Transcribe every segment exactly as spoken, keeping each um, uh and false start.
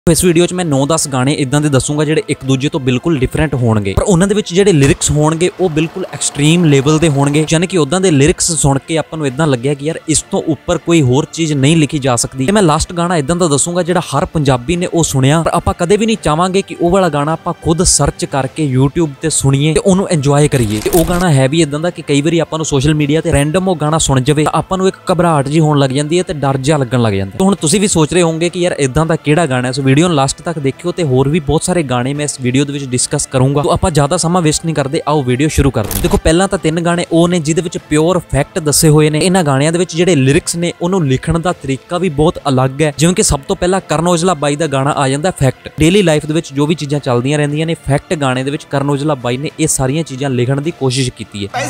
इस वीडियो च मैं नौ दस गाने इदां दे दसूंगा जिहड़े एक दूजे तो बिल्कुल डिफरेंट होणगे, पर उन्हां दे विच जिहड़े लिरिक्स होणगे वो बिल्कुल एक्सट्रीम लेवल दे होणगे। यानी कि उदां दे लिरिक्स सुन के आपां नूं इदां लग्गिया कि यार इस तो उपर कोई होर चीज़ नहीं लिखी जा सकती। ते मैं लास्ट गाना इदां दा दसूंगा जिहड़ा हर पंजाबी ने वो सुनिया, पर आपां कदे भी नहीं चाहांगे कि वो वाला गाना आपां खुद सर्च करके यूट्यूब ते सुनिए ते उहनूं एंजॉय करिए। ते वो गाना है भी इदां दा कि कई बारी आपां नूं सोशल मीडिया ते रैंडम वो गाना सुन जावे तां आपां नूं एक घबराहट जी होण लग जांदी है ते डर जिहा लगण लग जांदा। तो हुण तुसीं भी सोच रहे होंगे कि यार इदां दा किहड़ा गाना है। सो वीडियो नूं लास्ट तक देखियो ते होर भी बहुत सारे गाने मैं इस वीडियो दे विच डिस्कस करूंगा। तो आपां ज़्यादा समा वेस्ट नहीं करते, आओ वीडियो शुरू करते हैं। देखो पहला तो तीन गाने वो ने जिहदे विच प्योर फैक्ट दसे हुए ने। इन्हां गाणियां दे विच जिहड़े लिरिक्स ने उहनूं लिखण दा तरीका भी बहुत अलग है। जिवें कि सब तो पहला करण औजला बाई दा गाना आ जांदा फैक्ट। डेली लाइफ दे विच जो भी चीज़ां चलदियां रहिंदियां ने, फैक्ट गाने दे विच करण औजला बाई ने ये सारियां चीज़ां लिखण दी कोशिश कीती है।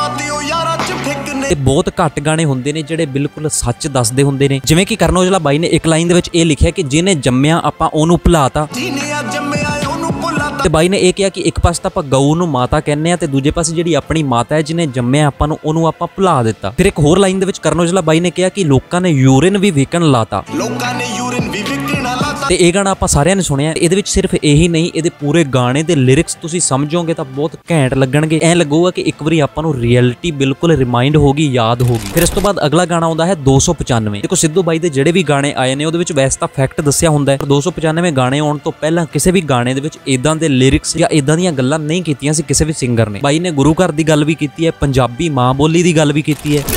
बहुत घट गाने हुंदे ने जिहड़े बिल्कुल सच दसदे हुंदे ने। जिवें कि करण औजला बाई ने एक लाइन दे विच ये लिखिया कि जिन्हें जम्मिया आपां ओनूं भुलाता। ते बाई ने यह कहा कि एक पास तो आप गऊ नूं माता कहने ते दूजे पास जिहड़ी अपनी माता है जिन्हें जम्मिया आपां नूं ओनूं आपां भुला दिता। फिर एक होर लाइन दे विच करण औजला बाई ने कहा कि लोकां ने यूरिन भी विकण लाता। ते ये गाना आपां सारियां ने सुनिया। इहदे विच सिर्फ यही नहीं, इहदे पूरे गाने दे लिरिक्स तुसीं समझोगे तो बहुत घैंट लगणगे। ऐ लगूगा कि एक बारी आपां नूं रियलिटी बिल्कुल रिमाइंड होगी, याद होगी। फिर इस तो बाद अगला गाना आउंदा है दो सौ पचानवे। देखो सिद्धू बाई दे जिहड़े भी गाने आए ने उहदे विच वैसे तां फैक्ट दस्सिया हुंदा है, पर दो सौ पचानवे गाने आउण तो पहलां किसी भी गाने दे विच इदां दे लिरिक्स या इदां दीयां गल्लां नहीं कीतियां सी किसी भी सिंगर ने। बाई ने गुरु घर दी गल भी कीती है, पंजाबी मां बोली दी गल भी कीती है,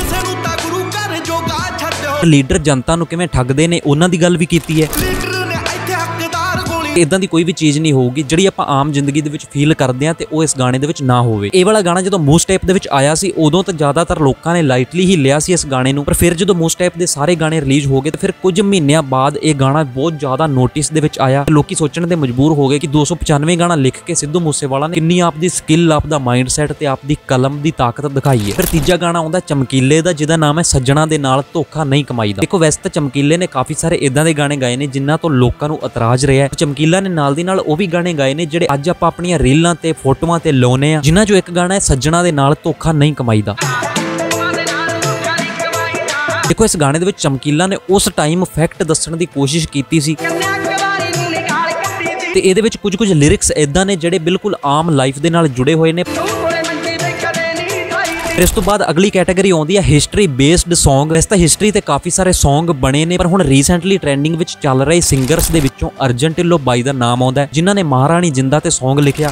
लीडर जनता नूं किवें ठगदे ने उन्हां दी गल भी कीती है। इदां दी कोई भी चीज़ नहीं होगी जिहड़ी आपां आम जिंदगी दे विच फील करदे हां ते ओह इस गाने दे विच ना होवे। इह वाला गाना जदों मूव स्टेप दे विच आया सी उदों तो ज़्यादातर लोकां ने लाइटली ही लिया सी इस गाने नूं, पर फिर जदों मूव स्टेप दे सारे गाने रिलीज हो गए तो फिर कुछ महीनों बाद यह गाना बहुत ज़्यादा नोटिस दे विच आया। लोकी सोचण दे मजबूर हो गए कि दो सौ पचानवे गाना लिख के सिद्धू मूसेवाला ने किन्नी आपदी स्किल, आपदा माइंडसैट ते आपदी कलम दी ताकत दिखाई है। फिर तीजा गाना आउंदा चमकीले दा जिहदा नाम है सज्जणा दे नाल धोखा नहीं कमाईदा। देखो वैसे तो चमकीले ने काफ़ी सारे इदां दे गाने गाए ने जिन्हां तो लोकां नूं इतराज रहा है। चमकीला ने नाल दी नाल ਉਹ ਵੀ गाने गाए ने ਜਿਹੜੇ ਅੱਜ ਆਪਾਂ ਆਪਣੀਆਂ ਰੀਲਾਂ ਤੇ ਫੋਟੋਆਂ ਤੇ ਲਾਉਨੇ ਆ, ਜਿਨ੍ਹਾਂ ਚੋਂ ਇੱਕ ਗਾਣਾ ਹੈ ਸੱਜਣਾ ਦੇ ਨਾਲ ਧੋਖਾ ਨਹੀਂ ਕਮਾਈਦਾ। ਦੇਖੋ ਇਸ ਗਾਣੇ ਦੇ ਵਿੱਚ ਚਮਕੀਲਾ ਨੇ ਉਸ ਟਾਈਮ ਫੈਕਟ ਦੱਸਣ ਦੀ ਕੋਸ਼ਿਸ਼ ਕੀਤੀ ਸੀ ਤੇ ਇਹਦੇ ਵਿੱਚ ਕੁਝ ਕੁਝ ਲਿਰਿਕਸ ਇਦਾਂ ਨੇ ਜਿਹੜੇ ਬਿਲਕੁਲ ਆਮ ਲਾਈਫ ਦੇ ਨਾਲ ਜੁੜੇ ਹੋਏ ਨੇ। फिर इस तो बाद अगली कैटेगरी आउंदी है हिस्टरी बेस्ड सॉन्ग। वैसे तो हिस्टरी ते काफ़ी सारे सॉन्ग बने ने, पर हुण रीसेंटली ट्रेंडिंग विच चल रहे सिंगर्स दे विचों अर्जन ढिल्लों बाई दा नाम आउंदा है, जिन्हां ने महाराणी जिंदा ते सॉन्ग लिखिया।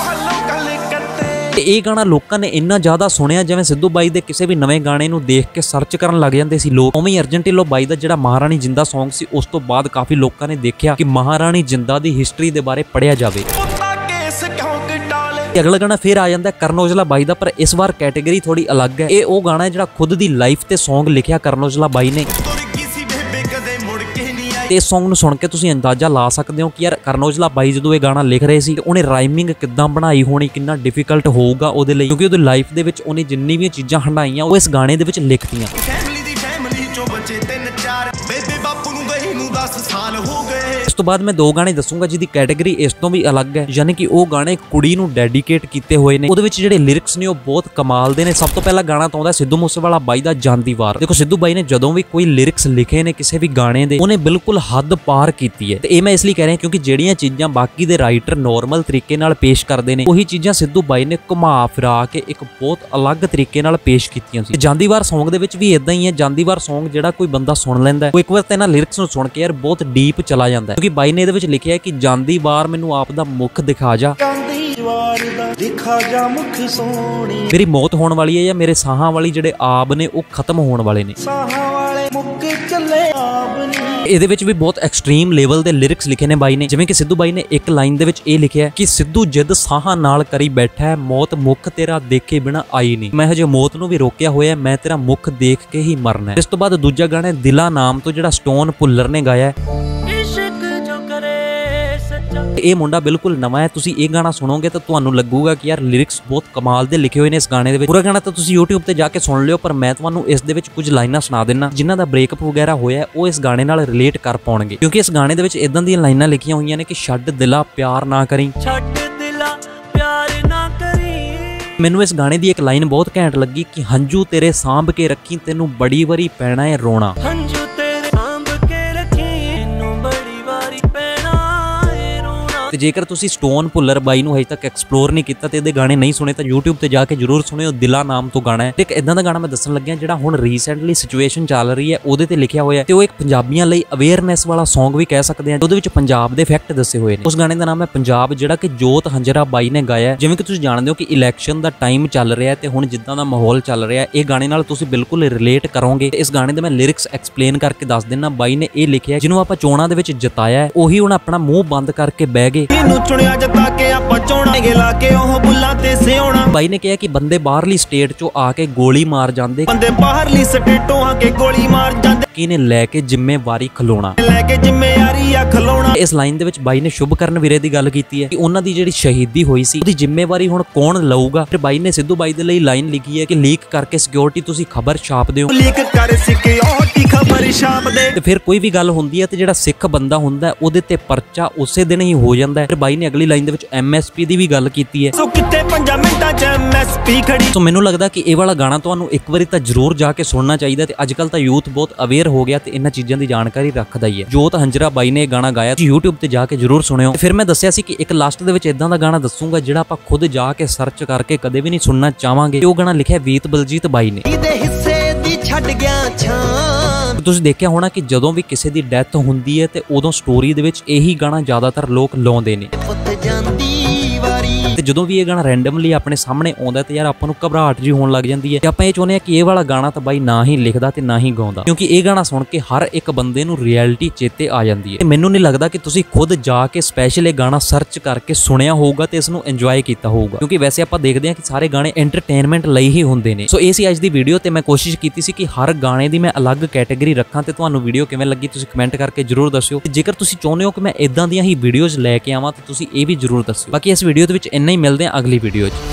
ये गाना लोगों ने इन्ना ज़्यादा सुनिया जिवें सिद्धू बाई दे किसी भी नवे गाने नूं देख के सर्च करन लग जांदे सी लोग। उवें अर्जन ढिल्लों बाई दा जिहड़ा महाराणी जिंदा सॉन्ग सी उस तो बाद काफ़ी लोगों ने देखा कि महाराणी जिंदा दी हिस्टरी दे बारे पढ़िया जावे। अगला गाना फिर आ जाता है करण औजला बाई दा, पर इस बार कैटेगरी थोड़ी अलग है। ये वो गाना है जिहड़ा खुद दी लाइफ ते सॉन्ग लिखिया करण औजला बाई ने। इस सॉन्ग नूं सुन के तुसीं अंदाजा ला सकते हो कि यार करण औजला बाई जदों ये गाना लिख रहे सी उन्हें राइमिंग किद्दां बनाई होनी, कितना डिफिकल्ट होगा उहदे लई, क्योंकि उहदी लाइफ दे विच उहने जिन्नी भी चीज़ां हंडाईयां वो इस गाने दे विच लिखतियां। इस तो बाद मैं दो गाने दसूंगा जिहदी कैटेगरी इस तो भी अलग है, यानी कि वो गाने कुड़ी नूं डेडिकेट कीते हुए ने। उहदे विच जिहड़े लिरिक्स ने वो बहुत कमाल दे ने। सब तो पहला गाना तो आउंदा सिद्धू मूसेवाला बाई दा जांदी वार। देखो सिद्धू बाई ने जदों भी कोई लिरिक्स लिखे ने किसी भी गाने दे उन्हें बिल्कुल हद पार कीती है। ते इह मैं इसलिए कह रहा क्योंकि जिहड़ियां चीज़ां बाकी दे राइटर नॉर्मल तरीके नाल पेश करते हैं उही चीज़ां सिद्धू बाई ने घुमा फिरा के एक बहुत अलग तरीके नाल पेश कीतियां सी। जांदी वार सॉन्ग दे विच भी इदां ही है। जांदी वार सॉन्ग जिहड़ा कोई बंदा सुन लैंदा है वो एक बार ते इन्हां लिरिक्स नूं सुन के यार बहुत डीप चला जांदा है, क्योंकि बाई ने इहदे विच लिखिया है कि जांदी वार मैनू आप दा मुख दिखा जा, मेरी मौत होने वाली है या मेरे साहां वाली जिहड़े आब ने वो खत्म होने वाले ने। ਇਹਦੇ ਵਿੱਚ ਵੀ ਬਹੁਤ ਐਕਸਟ੍ਰੀਮ ਲੈਵਲ ਦੇ ਲਿਰਿਕਸ ਲਿਖੇ ਨੇ ਬਾਈ ਨੇ। ਜਿਵੇਂ ਕਿ ਸਿੱਧੂ ਬਾਈ ਨੇ ਇੱਕ ਲਾਈਨ ਦੇ ਵਿੱਚ ਇਹ ਲਿਖਿਆ ਕਿ ਸਿੱਧੂ ਜਿੱਦ ਸਾਹਾਂ ਨਾਲ ਕਰੀ ਬੈਠਾ ਹੈ, ਮੌਤ ਮੁਖ ਤੇਰਾ ਦੇਖੇ ਬਿਨਾ ਆਈ ਨਹੀਂ, ਮੈਂ ਹਜੇ ਮੌਤ ਨੂੰ ਵੀ ਰੋਕਿਆ ਹੋਇਆ, ਮੈਂ ਤੇਰਾ ਮੁਖ ਦੇਖ ਕੇ ਹੀ ਮਰਨਾ। ਇਸ ਤੋਂ ਬਾਅਦ ਦੂਜਾ ਗਾਣਾ ਦਿਲਾ ਨਾਮ ਤੋਂ ਜਿਹੜਾ ਸਟੋਨ ਭੁੱਲਰ ਨੇ ਗਾਇਆ ਹੈ। ਇਹ ਮੁੰਡਾ ਬਿਲਕੁਲ ਨਵਾਂ ਹੈ। ਤੁਸੀਂ ਇਹ ਗਾਣਾ ਸੁਣੋਗੇ ਤਾਂ ਤੁਹਾਨੂੰ ਲੱਗੂਗਾ ਕਿ ਯਾਰ ਲਿਰਿਕਸ ਬਹੁਤ ਕਮਾਲ ਦੇ ਲਿਖੇ ਹੋਏ ਨੇ ਇਸ ਗਾਣੇ ਦੇ ਵਿੱਚ। ਪੂਰਾ ਗਾਣਾ ਤਾਂ ਤੁਸੀਂ YouTube ਤੇ ਜਾ ਕੇ ਸੁਣ ਲਿਓ, ਪਰ ਮੈਂ ਤੁਹਾਨੂੰ ਇਸ ਦੇ ਵਿੱਚ ਕੁਝ ਲਾਈਨਾਂ ਸੁਣਾ ਦਿੰਨਾ ਜਿਨ੍ਹਾਂ ਦਾ ਬ੍ਰੇਕਅਪ ਵਗੈਰਾ ਹੋਇਆ ਉਹ ਇਸ ਗਾਣੇ ਨਾਲ ਰਿਲੇਟ ਕਰ ਪਾਉਣਗੇ, ਕਿਉਂਕਿ ਇਸ ਗਾਣੇ ਦੇ ਵਿੱਚ ਇਦਾਂ ਦੀਆਂ ਲਾਈਨਾਂ ਲਿਖੀਆਂ ਹੋਈਆਂ ਨੇ ਕਿ ਛੱਡ ਦਿਲਾ ਪਿਆਰ ਨਾ ਕਰੀ, ਛੱਡ ਦਿਲਾ ਪਿਆਰ ਨਾ ਕਰੀ। ਮੈਨੂੰ ਇਸ ਗਾਣੇ ਦੀ ਇੱਕ ਲਾਈਨ ਬਹੁਤ ਘੈਂਟ ਲੱਗੀ ਕਿ ਹੰਝੂ ਤੇਰੇ ਸਾਂਭ ਕੇ ਰੱਖੀ ਤੈਨੂੰ ਬੜੀ ਵਾਰੀ ਪੈਣਾ ਹੈ ਰੋਣਾ। ਹੰਝੂ ਤੇਰੇ ਸਾਂਭ ਕੇ ਰੱਖੀ ਤੈਨੂੰ ਬੜੀ ਵਾਰੀ ਪੈਣਾ ਤੇ ਜੇਕਰ ਤੁਸੀਂ ਸਟੋਨ ਭੁੱਲਰ ਬਾਈ ਨੂੰ ਹਜੇ ਤੱਕ ਐਕਸਪਲੋਰ ਨਹੀਂ ਕੀਤਾ ਤੇ ਇਹਦੇ ਗਾਣੇ ਨਹੀਂ ਸੁਣੇ ਤਾਂ YouTube ਤੇ ਜਾ ਕੇ ਜਰੂਰ ਸੁਣਿਓ। ਦਿਲਾ ਨਾਮ ਤੋਂ ਗਾਣਾ ਹੈ ਤੇ ਇੱਕ ਇਦਾਂ ਦਾ ਗਾਣਾ ਮੈਂ ਦੱਸਣ ਲੱਗਿਆ ਜਿਹੜਾ ਹੁਣ ਰੀਸੈਂਟਲੀ ਸਿਚੁਏਸ਼ਨ ਚੱਲ ਰਹੀ ਹੈ ਉਹਦੇ ਤੇ ਲਿਖਿਆ ਹੋਇਆ ਤੇ ਉਹ ਇੱਕ ਪੰਜਾਬੀਆਂ ਲਈ ਅਵੇਅਰਨੈਸ ਵਾਲਾ Song ਵੀ ਕਹਿ ਸਕਦੇ ਆ। ਉਹਦੇ ਵਿੱਚ ਪੰਜਾਬ ਦੇ ਫੈਕਟ ਦੱਸੇ ਹੋਏ ਨੇ। ਉਸ ਗਾਣੇ ਦਾ ਨਾਮ ਹੈ ਪੰਜਾਬ, ਜਿਹੜਾ ਕਿ ਜੋਤ ਹੰਜਰਾ ਬਾਈ ਨੇ ਗਾਇਆ। ਜਿਵੇਂ ਕਿ ਤੁਸੀਂ ਜਾਣਦੇ ਹੋ ਕਿ ਇਲੈਕਸ਼ਨ ਦਾ ਟਾਈਮ ਚੱਲ ਰਿਹਾ ਤੇ ਹੁਣ ਜਿੱਦਾਂ ਦਾ ਮਾਹੌਲ ਚੱਲ ਰਿਹਾ ਇਹ ਗਾਣੇ ਨਾਲ ਤੁਸੀਂ ਬਿਲਕੁਲ ਰਿਲੇਟ ਕਰੋਗੇ। ਤੇ ਇਸ ਗਾਣੇ ਦੇ ਮੈਂ ਲਿਰਿਕਸ ਐਕਸਪਲੇਨ ਕਰਕੇ ਦੱਸ ਦਿੰਨਾ। ਬਾਈ ਨੇ ਇਹ ਲਿਖਿਆ ਜਿਹਨੂੰ ਆਪਾਂ ਚੋਣਾਂ ਦੇ ਵਿੱਚ ਜਿਤਾਇਆ ਉਹੀ ਹੁਣ ਆਪਣਾ ਮੂੰਹ ਬੰਦ ਕਰਕੇ ਬਹਿ ਗਏ। ਇਹਨੂੰ ਚੁਣਿਆ ਜਿਤਾ ਕੇ ਆਪਾਂ ਚੋਣਾਂਗੇ ਲਾ ਕੇ ਉਹ ਬੁੱਲਾਂ ਤੇ ਸਿਉਣਾ। ਬਾਈ ਨੇ ਕਿਹਾ ਕਿ ਬੰਦੇ ਬਾਹਰਲੀ ਸਟੇਟ ਚੋਂ ਆ ਕੇ ਗੋਲੀ ਮਾਰ ਜਾਂਦੇ, ਬੰਦੇ ਬਾਹਰਲੀ ਸਟੇਟੋਂ ਆ ਕੇ ਗੋਲੀ ਮਾਰ ਜਾਂਦੇ, ਕਿਨੇ ਲੈ ਕੇ ਜ਼ਿੰਮੇਵਾਰੀ ਖਲੋਣਾ, ਲੈ ਕੇ ਜ਼ਿੰਮੇਵਾਰੀ ਆ ਖਲੋਣਾ। ਇਸ ਲਾਈਨ ਦੇ ਵਿੱਚ ਬਾਈ ਨੇ ਸ਼ੁਭਕਰਨ ਵੀਰੇ ਦੀ ਗੱਲ ਕੀਤੀ ਹੈ ਕਿ ਉਹਨਾਂ ਦੀ ਜਿਹੜੀ ਸ਼ਹੀਦੀ ਹੋਈ ਸੀ ਉਹਦੀ ਜ਼ਿੰਮੇਵਾਰੀ ਹੁਣ ਕੌਣ ਲਊਗਾ। ਫਿਰ ਬਾਈ ਨੇ ਸਿੱਧੂ ਬਾਈ ਦੇ ਲਈ ਲਾਈਨ ਲਿਖੀ ਹੈ ਕਿ ਲੀਕ ਕਰਕੇ ਸਿਕਿਉਰਿਟੀ ਤੁਸੀਂ ਖਬਰ ਛਾਪ ਦਿਓ, ਲੀਕ ਕਰ ਸਿਕਿਉਰਿਟੀ ਖਬਰ ਛਾਪ ਦੇ। ਤੇ ਫਿਰ ਕੋਈ ਵੀ ਗੱਲ ਹੁੰਦੀ ਹੈ ਤੇ ਜਿਹੜਾ ਸਿੱਖ ਬੰਦਾ ਹੁੰਦਾ ਉਹਦੇ ਤੇ ਪਰਚਾ ਉਸੇ ਦਿਨ ਹੀ ਹੋ ਜਾਂਦਾ ਹੈ। ਫਿਰ ਬਾਈ ਨੇ ਅਗਲੀ ਲਾਈਨ ਦੇ ਵਿੱਚ ਐਮ ਐਸ ਪੀ ਦੀ ਵੀ ਗੱਲ ਕੀਤੀ ਹੈ। ਸੋ ਕਿੱਥੇ ਪੰਜਾਂ ਮਿੰਟਾਂ ਚ ਐਮ ਐਸ ਪੀ ਖੜੀ। ਸੋ ਮੈਨੂੰ ਲੱਗਦਾ ਕਿ ਇਹ ਵਾਲਾ ਗਾਣਾ ਤੁਹਾਨੂੰ ਇੱਕ ਵਾਰੀ ਤਾਂ ਜ਼ਰੂਰ ਜਾ ਕੇ ਸੁਣਨਾ ਚਾਹੀਦਾ ਤੇ ਅੱਜ ਕੱਲ ਤਾਂ ਯੂਥ ਬਹੁਤ ਅਵੇਅਰ ਹੋ ਗਿਆ ਤੇ ਇਹਨਾਂ ਚੀਜ਼ਾਂ ਦੀ ਜਾਣਕਾਰੀ ਰੱਖਦਾ ਹੀ ਹੈ। ਜੋਤ ਹੰਜਰਾ ਬਾਈ ਨੇ ਇਹ ਗਾਣਾ ਗਾਇਆ, YouTube ਤੇ ਜਾ ਕੇ ਜ਼ਰੂਰ ਸੁਣਿਓ। ਫਿਰ ਮੈਂ ਦੱਸਿਆ ਸੀ ਕਿ ਇੱਕ ਲਾਸਟ ਦੇ ਵਿੱਚ ਇਦਾਂ ਦਾ ਗਾਣਾ ਦੱਸੂਗਾ ਜਿਹੜਾ ਆਪਾਂ ਖੁਦ ਜਾ ਕੇ ਸਰਚ ਕਰਕੇ ਕਦੇ ਵੀ ਨਹੀਂ ਸੁਣਨਾ ਚਾਹਾਂਗੇ। ਉਹ ਗਾਣਾ ਲਿਖਿਆ ਵੀਤ ਬਲਜੀਤ ਬਾਈ ਨੇ। ਇਹਦੇ ਹਿੱਸੇ ਦੀ ਛੱਡ ਗਿਆ ਛਾਂ। ਤੁਸੀਂ ਦੇਖਿਆ ਹੋਣਾ ਕਿ ਜਦੋਂ ਵੀ ਕਿਸੇ ਦੀ ਡੈਥ ਹੁੰਦੀ ਹੈ ਤੇ ਉਦੋਂ ਸਟੋਰੀ ਦੇ ਵਿੱਚ ਇਹੀ ਗਾਣਾ ਜ਼ਿਆਦਾਤਰ ਲੋਕ ਲਾਉਂਦੇ ਨੇ। ਤੇ ਜਦੋਂ ਵੀ ਇਹ ਗਾਣਾ ਰੈਂਡਮਲੀ ਆਪਣੇ ਸਾਹਮਣੇ ਆਉਂਦਾ ਤੇ ਯਾਰ ਆਪਾਂ ਨੂੰ ਘਬਰਾਹਟ ਜੀ ਹੋਣ ਲੱਗ ਜਾਂਦੀ ਹੈ ਤੇ ਆਪਾਂ ਇਹ ਚਾਹੁੰਦੇ ਆ ਕਿ ਇਹ ਵਾਲਾ ਗਾਣਾ ਤਾਂ ਬਾਈ ਨਾ ਹੀ ਲਿਖਦਾ ਤੇ ਨਾ ਹੀ ਗਾਉਂਦਾ, ਕਿਉਂਕਿ ਇਹ ਗਾਣਾ ਸੁਣ ਕੇ ਹਰ ਇੱਕ ਬੰਦੇ ਨੂੰ ਰਿਐਲਿਟੀ ਚੇਤੇ ਆ ਜਾਂਦੀ ਹੈ। ਤੇ ਮੈਨੂੰ ਨਹੀਂ ਲੱਗਦਾ ਕਿ ਤੁਸੀਂ ਖੁਦ ਜਾ ਕੇ ਸਪੈਸ਼ਲ ਇਹ ਗਾਣਾ ਸਰਚ ਕਰਕੇ ਸੁਣਿਆ ਹੋਊਗਾ ਤੇ ਇਸ ਨੂੰ ਇੰਜੋਏ ਕੀਤਾ ਹੋਊਗਾ, ਕਿਉਂਕਿ ਵੈਸੇ ਆਪਾਂ ਦੇਖਦੇ ਹਾਂ ਕਿ ਸਾਰੇ ਗਾਣੇ ਐਂਟਰਟੇਨਮੈਂਟ ਲਈ ਹੀ ਹੁੰਦੇ ਨੇ। ਸੋ ਇਹ ਸੀ ਅੱਜ ਦੀ ਵੀਡੀਓ ਤੇ ਮੈਂ ਕੋਸ਼ਿਸ਼ ਕੀਤੀ ਸੀ ਕਿ ਹਰ ਗਾਣੇ ਦੀ ਮੈਂ ਅਲੱਗ ਕੈਟਾਗਰੀ ਰੱਖਾਂ ਤੇ ਤੁਹਾਨੂੰ ਵੀਡੀਓ ਕਿਵੇਂ ਲੱਗੀ ਤੁਸੀਂ ਕਮੈਂਟ ਕਰਕੇ ਜਰੂਰ ਦੱਸਿਓ। ਤੇ ਜੇਕਰ ਤੁਸੀਂ ਚਾਹੁੰਦੇ ਹੋ ਕਿ ਮੈਂ ਇਦਾਂ ਦੀਆਂ ਹੀ ਵੀਡੀਓਜ਼ ਲੈ ਕੇ ਆਵਾਂ ਤਾਂ ਤੁਸੀਂ ਇਹ ਵੀ ਜਰੂਰ ਦੱਸਿਓ। ਬਾਕੀ ਇਸ ਵੀਡੀਓ ਦੇ ਵਿੱਚ ਇੰਨਾ ਹੀ, ਮਿਲਦੇ ਹਾਂ ਅਗਲੀ ਵੀਡੀਓ 'ਚ।